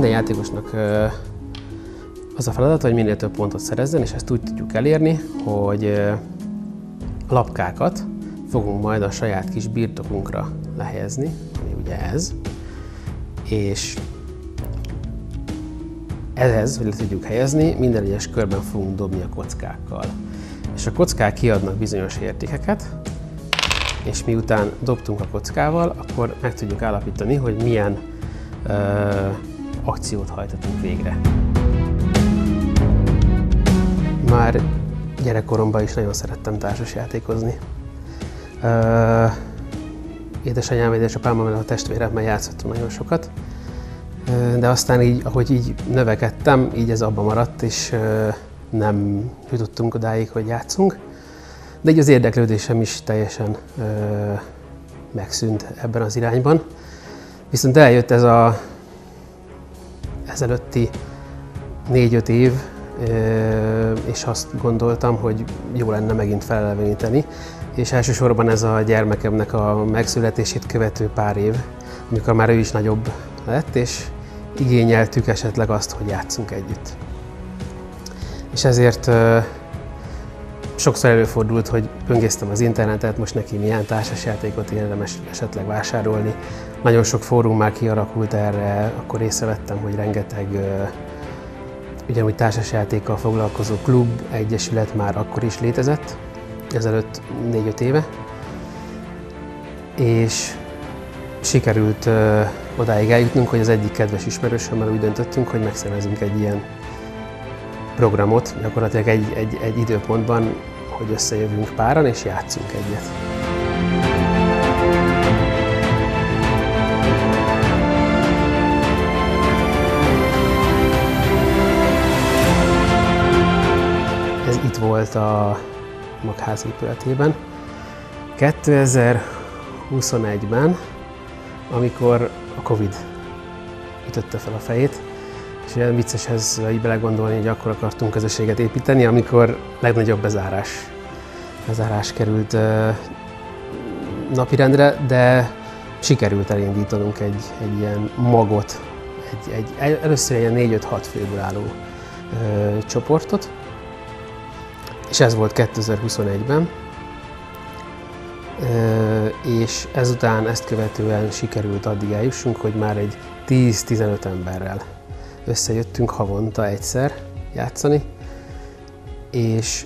Minden játékosnak az a feladat, hogy minél több pontot szerezzen, és ezt úgy tudjuk elérni, hogy lapkákat fogunk majd a saját kis birtokunkra lehelyezni, ami ugye ez, és ehhez, hogy le tudjuk helyezni, minden egyes körben fogunk dobni a kockákkal. És a kockák kiadnak bizonyos értékeket, és miután dobtunk a kockával, akkor meg tudjuk állapítani, hogy milyen akciót hajtatunk végre. Már gyerekkoromban is nagyon szerettem társasjátékozni. Édesanyám, édesapámmal, a testvéremmel játszottam nagyon sokat, de aztán így, ahogy így növekedtem, így ez abba maradt, és nem jutottunk odáig, hogy játszunk. De így az érdeklődésem is teljesen megszűnt ebben az irányban. Viszont eljött ez az ezelőtti 4-5 év, és azt gondoltam, hogy jó lenne megint feleleveníteni. És elsősorban ez a gyermekemnek a megszületését követő pár év, amikor már ő is nagyobb lett, és igényeltük esetleg azt, hogy játszunk együtt. És ezért sokszor előfordult, hogy böngésztem az internetet, most neki milyen társasjátékot érdemes esetleg vásárolni. Nagyon sok fórum már kialakult erre, akkor észrevettem, hogy rengeteg ugyanúgy társasjátékkal foglalkozó klub, egyesület már akkor is létezett, ezelőtt 4-5 éve. És sikerült odáig eljutnunk, hogy az egyik kedves ismerősömmel úgy döntöttünk, hogy megszervezünk egy ilyen programot, gyakorlatilag egy időpontban, hogy összejövünk páran és játszunk egyet. Ez itt volt a magház épületében. 2021-ben, amikor a Covid ütötte fel a fejét, és olyan vicces ez így belegondolni, hogy akkor akartunk közösséget építeni, amikor legnagyobb bezárás került napirendre, de sikerült elindítanunk egy ilyen magot, először ilyen 4-5-6 főből álló csoportot, és ez volt 2021-ben. És ezután, ezt követően sikerült addig eljussunk, hogy már egy 10-15 emberrel összejöttünk havonta egyszer játszani, és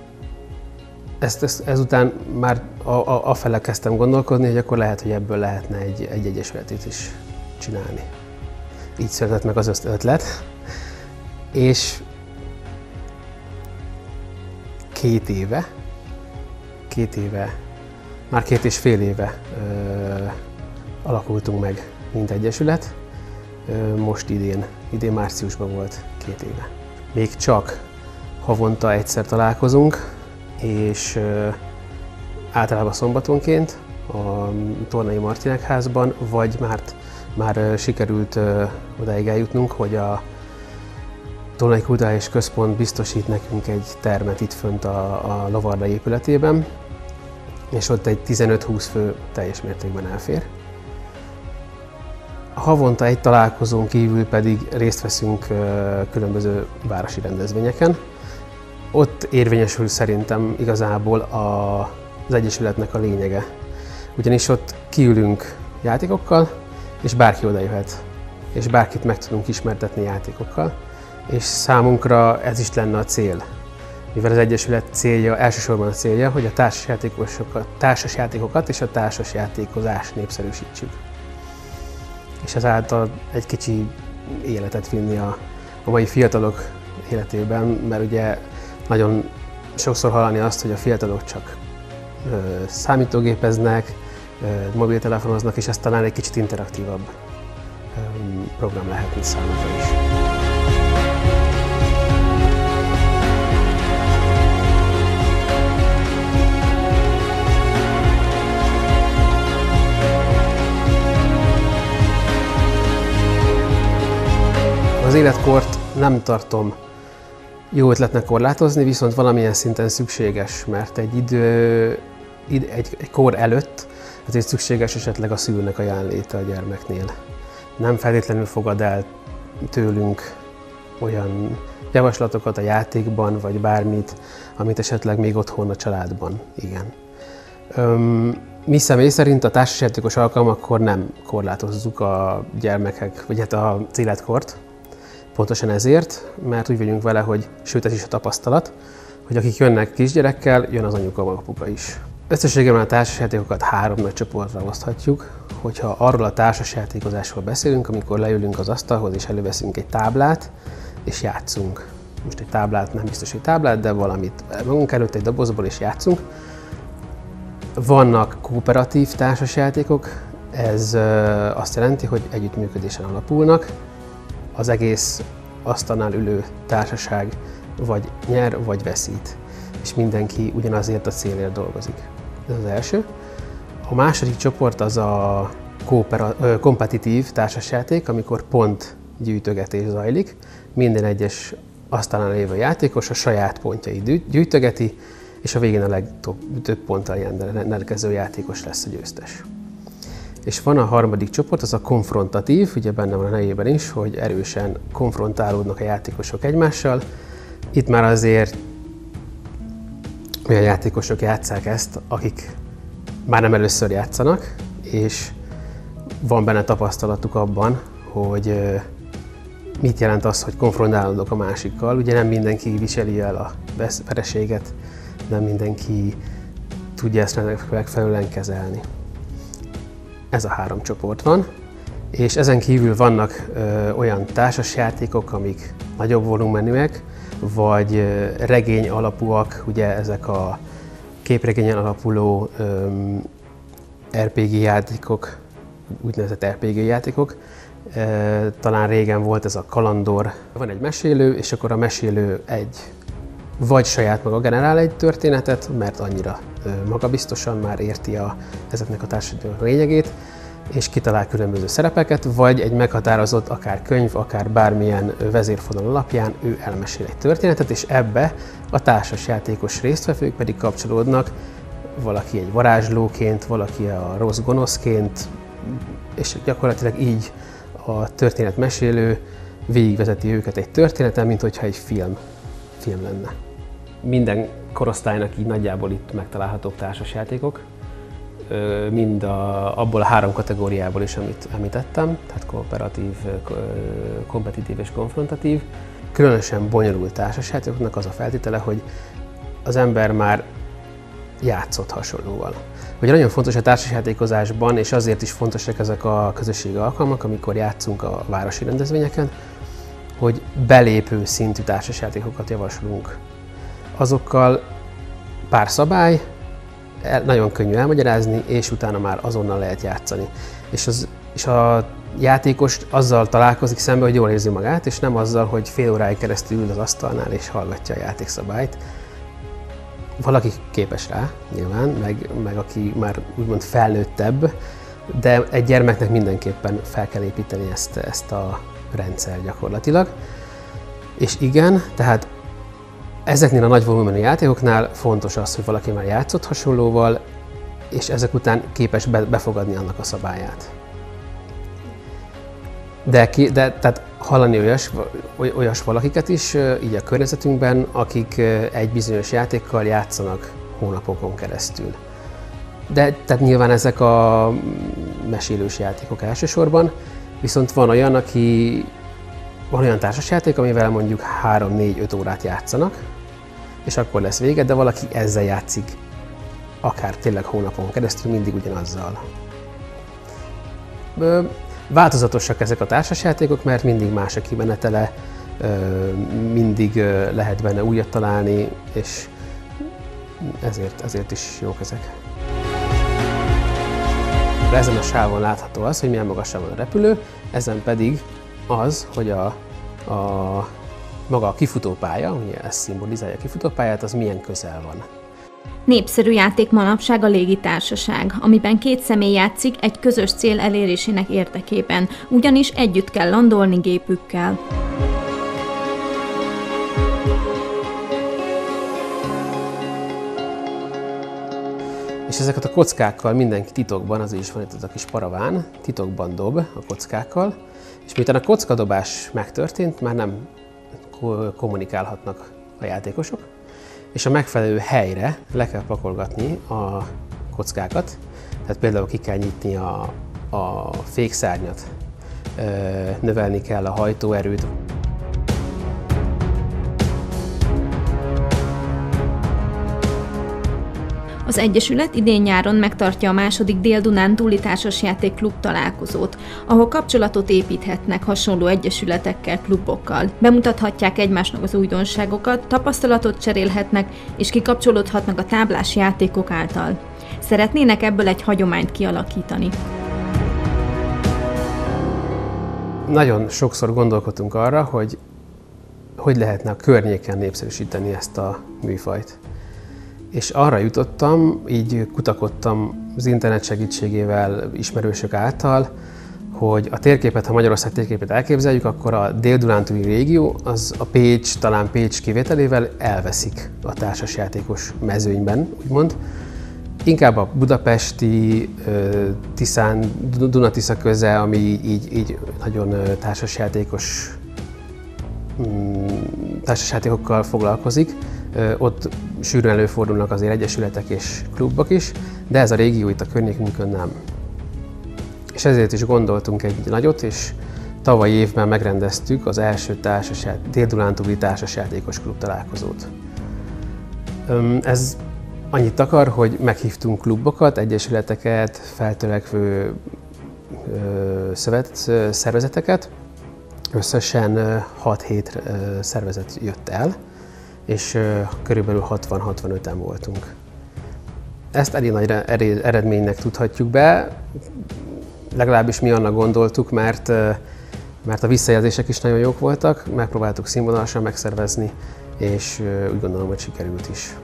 ezután már afele kezdtem gondolkodni, hogy akkor lehet, hogy ebből lehetne egy egyesületet is csinálni. Így született meg az ötlet, és 2 éve, már 2,5 éve alakultunk meg, mint egyesület. Most idén márciusban volt 2 éve. Még csak havonta egyszer találkozunk, és általában szombatonként a Tornai Martinek házban, vagy már sikerült odáig eljutnunk, hogy a Tornai Kulturális Központ biztosít nekünk egy termet itt fönt a Lovarda épületében, és ott egy 15-20 fő teljes mértékben elfér. Havonta egy találkozón kívül pedig részt veszünk különböző városi rendezvényeken. Ott érvényesül szerintem igazából az egyesületnek a lényege. Ugyanis ott kiülünk játékokkal, és bárki oda jöhet, és bárkit meg tudunk ismertetni játékokkal. És számunkra ez is lenne a cél. Mivel az egyesület célja, elsősorban a célja, hogy a társasjátékokat és a társasjátékozást népszerűsítsük. És ezáltal egy kicsi életet vinni a mai fiatalok életében, mert ugye nagyon sokszor hallani azt, hogy a fiatalok csak számítógépeznek, mobiltelefonoznak, és ez talán egy kicsit interaktívabb program lehetne számukra is. Az életkort nem tartom jó ötletnek korlátozni, viszont valamilyen szinten szükséges, mert egy kor előtt azért szükséges esetleg a szülőnek a jelenléte a gyermeknél. Nem feltétlenül fogad el tőlünk olyan javaslatokat a játékban, vagy bármit, amit esetleg még otthon a családban. Igen. Mi személy szerint a társasjátékos alkalmakkor nem korlátozzuk a gyermekek, vagy hát az életkort. Pontosan ezért, mert úgy vagyunk vele, hogy sőt ez is a tapasztalat, hogy akik jönnek kisgyerekkel, jön az anyuka, apuka is. Összességében a társasjátékokat 3 nagy csoportra oszthatjuk. Hogyha arról a társasjátékozásról beszélünk, amikor leülünk az asztalhoz és előveszünk egy táblát, és játszunk. Most egy táblát, nem biztos egy táblát, de valamit magunk előtt egy dobozból és játszunk. Vannak kooperatív társasjátékok, ez azt jelenti, hogy együttműködésen alapulnak. Az egész asztalnál ülő társaság vagy nyer, vagy veszít, és mindenki ugyanazért a célért dolgozik. Ez az első. A második csoport az a kompetitív társasjáték, amikor pontgyűjtögetés zajlik. Minden egyes asztalnál lévő játékos a saját pontjait gyűjtögeti, és a végén a legtöbb ponttal rendelkező játékos lesz a győztes. És van a harmadik csoport, az a konfrontatív, ugye benne van a nevében is, hogy erősen konfrontálódnak a játékosok egymással. Itt már azért olyan játékosok játsszák ezt, akik már nem először játszanak, és van benne tapasztalatuk abban, hogy mit jelent az, hogy konfrontálódok a másikkal. Ugye nem mindenki viseli el a vereséget, nem mindenki tudja ezt megfelelően kezelni. Ez a 3 csoport van, és ezen kívül vannak olyan társasjátékok, amik nagyobb volumenűek, vagy regény alapúak, ugye ezek a képregényen alapuló RPG játékok, úgynevezett RPG játékok. Talán régen volt ez a kalandor. Van egy mesélő, és akkor a mesélő vagy saját maga generál egy történetet, mert annyira magabiztosan már érti ezeknek a társadalmi lényegét, és kitalál különböző szerepeket, vagy egy meghatározott, akár könyv, akár bármilyen vezérfonal alapján ő elmesél egy történetet, és ebbe a társasjátékos résztvevők pedig kapcsolódnak, valaki egy varázslóként, valaki a rossz gonoszként, és gyakorlatilag így a történetmesélő végigvezeti őket egy történeten, mint hogyha egy film lenne. Minden korosztálynak így nagyjából itt megtalálhatók társasjátékok, mind abból a 3 kategóriából is, amit említettem, tehát kooperatív, kompetitív és konfrontatív. Különösen bonyolult társasjátékoknak az a feltétele, hogy az ember már játszott hasonlóval. Ugye nagyon fontos a társasjátékozásban, és azért is fontosak ezek a közösségi alkalmak, amikor játszunk a városi rendezvényeken, hogy belépő szintű társasjátékokat javaslunk. Azokkal pár szabály, nagyon könnyű elmagyarázni, és utána már azonnal lehet játszani. És a játékos azzal találkozik szembe, hogy jól érzi magát, és nem azzal, hogy fél óráig keresztül ül az asztalnál és hallgatja a játékszabályt. Valaki képes rá, nyilván, meg aki már úgymond felnőttebb, de egy gyermeknek mindenképpen fel kell építeni ezt a rendszer gyakorlatilag. És igen, tehát ezeknél a nagy volumenű játékoknál fontos az, hogy valaki már játszott hasonlóval, és ezek után képes befogadni annak a szabályát. De tehát hallani olyas valakiket is így a környezetünkben, akik egy bizonyos játékkal játszanak hónapokon keresztül. De tehát nyilván ezek a mesélős játékok elsősorban, viszont van olyan társasjáték, amivel mondjuk 3-4-5 órát játszanak, és akkor lesz vége, de valaki ezzel játszik akár tényleg hónapon keresztül, mindig ugyanazzal. Változatosak ezek a társasjátékok, mert mindig más a kimenetele, mindig lehet benne újat találni, és ezért is jók ezek. Ezen a sávon látható az, hogy milyen magasan van a repülő, ezen pedig az, hogy maga a kifutópálya, ugye ez szimbolizálja a kifutópályát, az milyen közel van. Népszerű játék manapság a légitársaság, amiben 2 személy játszik egy közös cél elérésének érdekében, ugyanis együtt kell landolni gépükkel. És ezeket a kockákkal mindenki titokban, azért is van itt ez a kis paraván, titokban dob a kockákkal, és miután a kockadobás megtörtént, már nem kommunikálhatnak a játékosok, és a megfelelő helyre le kell pakolgatni a kockákat, tehát például ki kell nyitni a fékszárnyat, növelni kell a hajtóerőt. Az Egyesület idén-nyáron megtartja a második Dél-Dunántúli Társasjáték Klub találkozót, ahol kapcsolatot építhetnek hasonló egyesületekkel, klubokkal. Bemutathatják egymásnak az újdonságokat, tapasztalatot cserélhetnek és kikapcsolódhatnak a táblás játékok által. Szeretnének ebből egy hagyományt kialakítani. Nagyon sokszor gondolkodtunk arra, hogy lehetne a környéken népszerűsíteni ezt a műfajt. És arra jutottam, így kutakodtam az internet segítségével, ismerősök által, hogy a térképet, ha Magyarország térképet elképzeljük, akkor a dél-dunántúli régió, az a Pécs, talán Pécs kivételével elveszik a társasjátékos mezőnyben, úgymond. Inkább a budapesti, Tiszán, Duna-Tisza köze, ami így nagyon társasjátékokkal foglalkozik. Ott sűrűn előfordulnak azért egyesületek és klubok is, de ez a régió itt a környékünkön nem. És ezért is gondoltunk egy nagyot, és tavaly évben megrendeztük az első dél-dunántúli társasjátékos klub találkozót. Ez annyit akar, hogy meghívtunk klubokat, egyesületeket, feltörekvő szervezeteket. Összesen 6-7 szervezet jött el, és körülbelül 60-65-en voltunk. Ezt elég nagy eredménynek tudhatjuk be, legalábbis mi annak gondoltuk, mert a visszajelzések is nagyon jók voltak, megpróbáltuk színvonalasan megszervezni, és úgy gondolom, hogy sikerült is.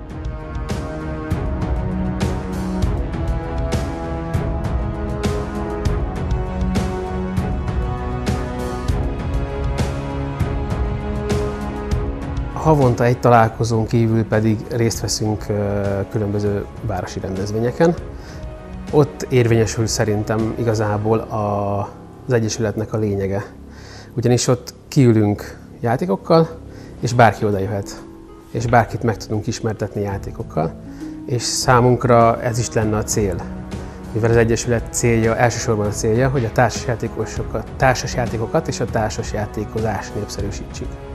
Havonta egy találkozón kívül pedig részt veszünk különböző városi rendezvényeken. Ott érvényesül szerintem igazából az egyesületnek a lényege. Ugyanis ott kiülünk játékokkal, és bárki oda jöhet. És bárkit meg tudunk ismertetni játékokkal. És számunkra ez is lenne a cél. Mivel az egyesület célja, elsősorban a célja, hogy a társasjátékokat és a társasjátékozást népszerűsítsük.